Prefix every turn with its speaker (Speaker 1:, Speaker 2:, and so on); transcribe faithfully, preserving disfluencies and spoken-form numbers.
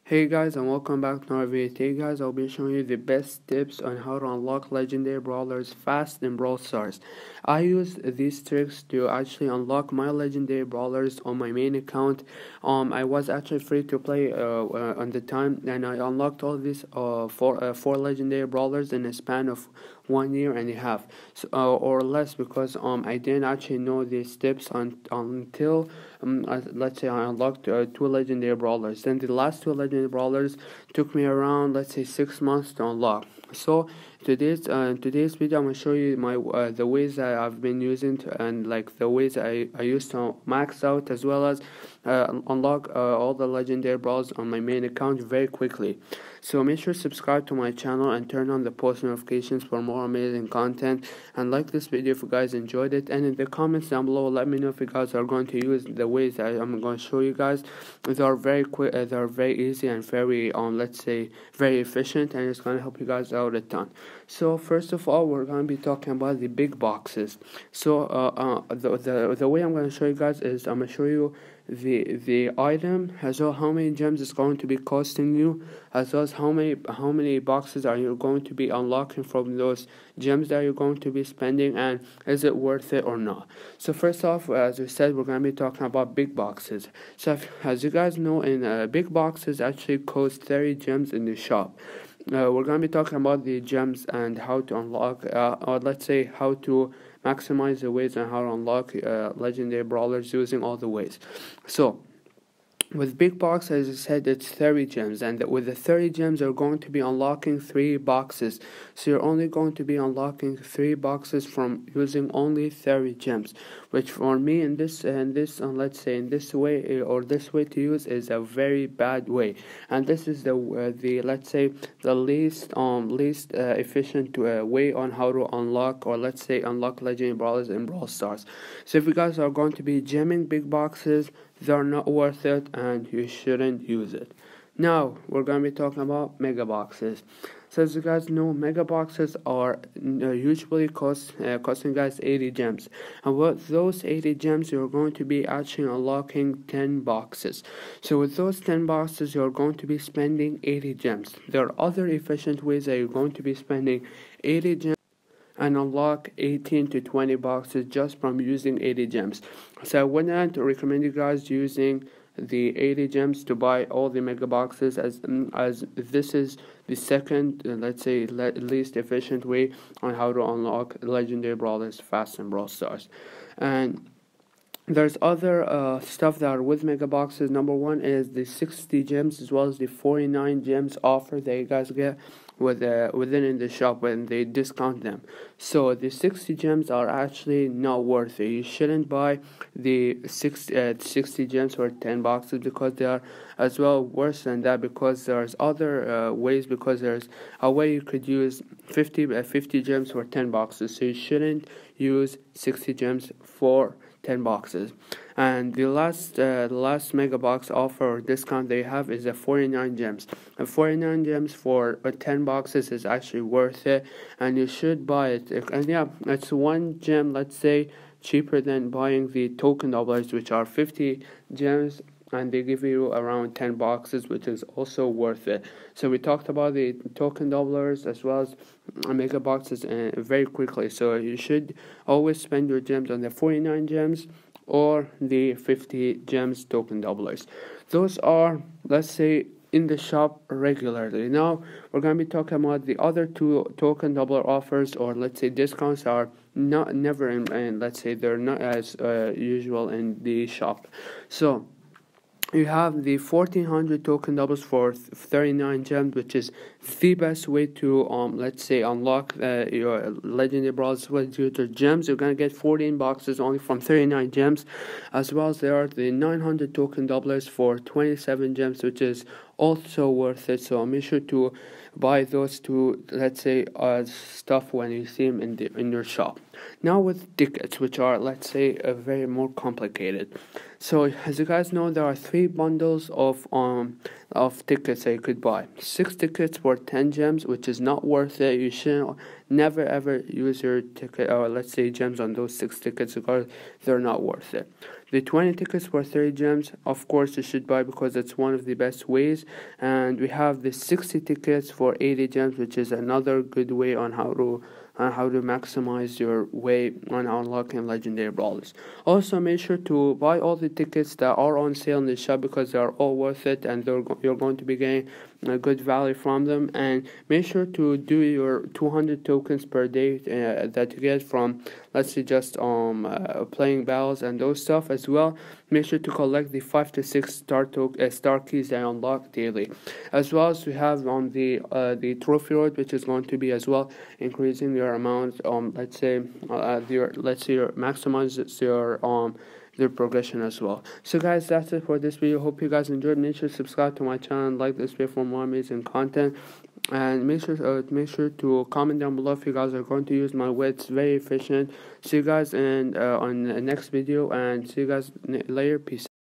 Speaker 1: Hey guys, and welcome back to another video. Today guys, I'll be showing you the best tips on how to unlock legendary brawlers fast in Brawl Stars. I use these tricks to actually unlock my legendary brawlers on my main account. Um, I was actually free to play uh, uh, on the time, and I unlocked all these uh four uh, four legendary brawlers in a span of one year and a half, so, uh, or less, because um I didn't actually know these tips on, until um uh, let's say I unlocked uh, two legendary brawlers. Then the last two legendary brawlers took me around, let's say, six months to unlock. So today's uh, today's video, I'm gonna show you my uh, the ways that I've been using to, and like the ways I I used to max out, as well as uh, unlock uh, all the legendary brawlers on my main account very quickly. So make sure to subscribe to my channel and turn on the post notifications for more amazing content, and like this video if you guys enjoyed it, and in the comments down below let me know if you guys are going to use the ways that I'm going to show you guys. They are very quick, uh, they are very easy and very um let's say very efficient, and it's going to help you guys out a ton. So first of all, we're going to be talking about the big boxes. So uh, uh the, the the way I'm going to show you guys is I'm going to show you the the item, as well how many gems it's going to be costing you, as well as how many how many boxes are you going to be unlocking from those gems that you're going to be spending, and is it worth it or not. So first off, as we said, we're going to be talking about big boxes. So if, as you guys know, in uh, big boxes actually cost thirty gems in the shop. Uh, we're going to be talking about the gems and how to unlock, uh, or let's say how to maximize the ways and how to unlock uh, legendary brawlers using all the ways. So with big box, as I said, it's thirty gems, and with the thirty gems you're going to be unlocking three boxes. So you're only going to be unlocking three boxes from using only thirty gems, which for me in this and this uh, let's say in this way, or this way to use, is a very bad way. And this is the uh, the let's say the least um least uh, efficient uh, way on how to unlock, or let's say unlock legendary brawlers in Brawl Stars. So if you guys are going to be gemming big boxes, they're not worth it and you shouldn't use it. Now we're going to be talking about mega boxes. So as you guys know, mega boxes are uh, usually cost uh, costing guys eighty gems, and with those eighty gems you're going to be actually unlocking ten boxes. So with those ten boxes you're going to be spending eighty gems. There are other efficient ways that you're going to be spending eighty gems and unlock eighteen to twenty boxes just from using eighty gems. So I wouldn't recommend you guys using the eighty gems to buy all the mega boxes, as as this is the second uh, let's say le least efficient way on how to unlock legendary brawlers fast in Brawl Stars. And there's other uh, stuff that are with mega boxes. Number one is the sixty gems, as well as the forty-nine gems offer that you guys get with uh, within in the shop when they discount them. So the sixty gems are actually not worth it. You shouldn't buy the sixty, uh, sixty gems for ten boxes, because they are as well worse than that, because there's other uh, ways, because there's a way you could use fifty, uh, fifty gems for ten boxes. So you shouldn't use sixty gems for ten boxes. And the last uh, the last mega box offer or discount they have is the forty-nine gems. And forty-nine gems for uh, ten boxes is actually worth it, and you should buy it. And yeah, it's one gem, let's say, cheaper than buying the token doublers, which are fifty gems, and they give you around ten boxes, which is also worth it. So we talked about the token doublers as well as mega boxes uh, very quickly. So you should always spend your gems on the forty-nine gems or the fifty gems token doublers. Those are, let's say, in the shop regularly. Now we're going to be talking about the other two token doubler offers, or let's say discounts, are not never in, and let's say they're not as uh, usual in the shop. So you have the fourteen hundred token doubles for thirty-nine gems, which is the best way to um let's say unlock uh, your legendary brawlers with your gems. You're gonna get fourteen boxes only from thirty-nine gems, as well as there are the nine hundred token doublers for twenty-seven gems, which is also worth it. So make sure to buy those two, let's say, uh, stuff when you see them in the in your shop. Now with tickets, which are, let's say, uh, very more complicated. So as you guys know, there are three bundles of um of tickets that you could buy. Six tickets for ten gems, which is not worth it. You should never ever use your ticket or let's say gems on those six tickets because they're not worth it. The twenty tickets for thirty gems, of course you should buy because it's one of the best ways. And we have the sixty tickets for eighty gems, which is another good way on how to on how to maximize your way on unlocking legendary brawlers. Also, make sure to buy all the tickets that are on sale in the shop because they are all worth it, and they're go you're going to be getting a good value from them. And make sure to do your two hundred tokens per day uh, that you get from, let's say, just um uh, playing battles and those stuff as well. Make sure to collect the five to six star to uh, star keys that unlock daily, as well as we have on the uh, the trophy road, which is going to be as well increasing your amount. Um, let's say uh, your let's say your maximizes your um their progression as well. So guys, that's it for this video. Hope you guys enjoyed. Make sure to subscribe to my channel, like this video for more amazing content, and make sure uh, make sure to comment down below if you guys are going to use my way. It's very efficient. See you guys in uh, on the next video, and see you guys later. Peace.